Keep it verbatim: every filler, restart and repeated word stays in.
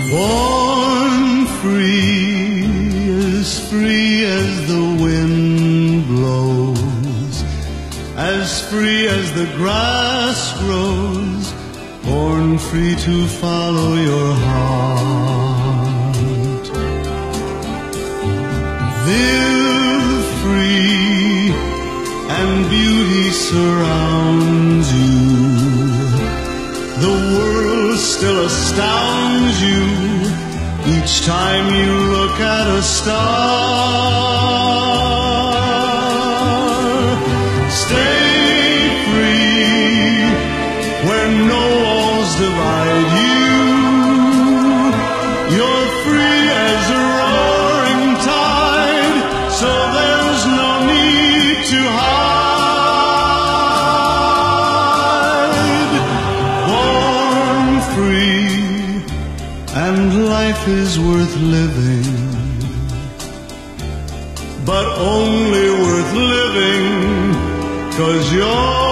Born free, as free as the wind blows, as free as the grass grows, born free to follow your heart. Live free, and beauty surrounds you. The world still astounds you each time you look at a star. Stay free where no walls divide you. You're free as a roaring tide, so there's no need to hide. Born free, and life is worth living, but only worth living 'cause you're